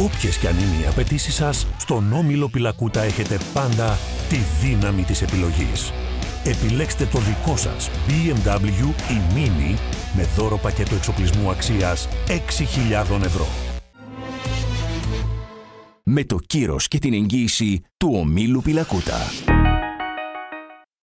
Όποιες κι αν είναι οι απαιτήσεις σας, στον όμιλο Πιλακούτα έχετε πάντα τη δύναμη της επιλογής. Επιλέξτε το δικό σας BMW ή Mini με δώρο πακέτο εξοπλισμού αξίας 6.000 ευρώ. Με το κύρος και την εγγύηση του ομίλου Πιλακούτα.